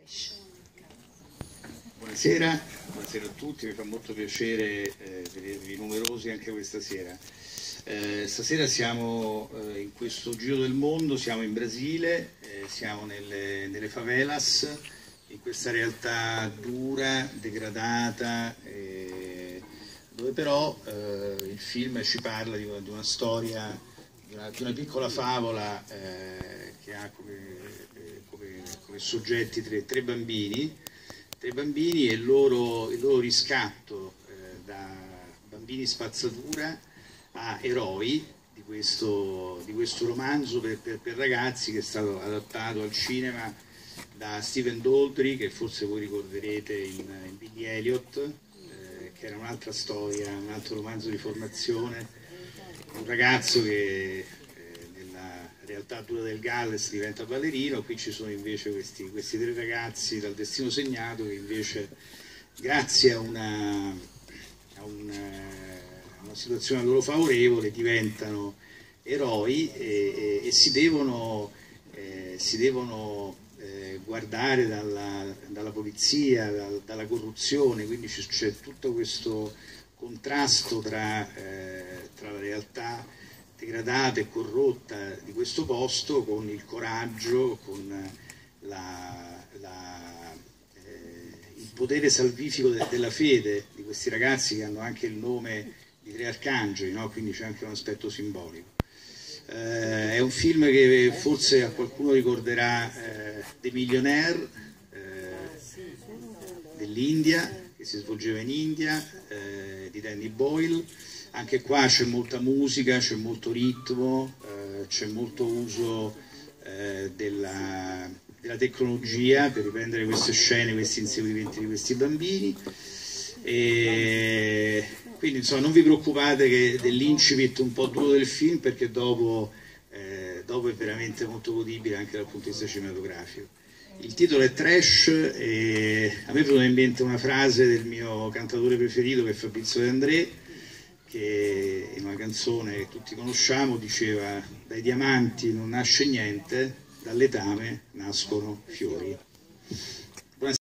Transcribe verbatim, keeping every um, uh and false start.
Buonasera, buonasera a tutti, mi fa molto piacere eh, vedervi numerosi anche questa sera. Eh, stasera siamo eh, in questo giro del mondo, siamo in Brasile, eh, siamo nelle, nelle favelas, in questa realtà dura, degradata, eh, dove però eh, il film ci parla di una, di una storia, di una, di una piccola favola eh, che ha come, eh, come, come soggetti tre, tre bambini, tre bambini e il loro, il loro riscatto eh, da bambini spazzatura a eroi di questo, di questo romanzo per, per, per ragazzi che è stato adattato al cinema da Stephen Daldry, che forse voi ricorderete in, in Billy Elliot, eh, che era un'altra storia, un altro romanzo di formazione, un ragazzo che nella realtà dura del Galles diventa ballerino. Qui ci sono invece questi, questi tre ragazzi dal destino segnato che invece grazie a una, a una, a una situazione loro favorevole diventano eroi e, e, e si devono, eh, si devono eh, guardare dalla, dalla polizia, dal, dalla corruzione, quindi c'è tutto questo contrasto tra, eh, tra la realtà degradata e corrotta di questo posto con il coraggio, con la, la, eh, il potere salvifico de, della fede di questi ragazzi che hanno anche il nome di tre arcangeli, no? Quindi c'è anche un aspetto simbolico. Eh, è un film che forse a qualcuno ricorderà eh, The Millionaire eh, dell'India, che si svolgeva in India, eh, di Danny Boyle. Anche qua c'è molta musica, c'è molto ritmo, eh, c'è molto uso eh, della, della tecnologia per riprendere queste scene, questi inseguimenti di questi bambini. E quindi insomma non vi preoccupate che dell'incipit un po' duro del film, perché dopo, eh, dopo è veramente molto godibile anche dal punto di vista cinematografico. Il titolo è Trash e a me è venuta in mente una frase del mio cantatore preferito, che è Fabrizio De André, che in una canzone che tutti conosciamo diceva: dai diamanti non nasce niente, dal letame nascono fiori.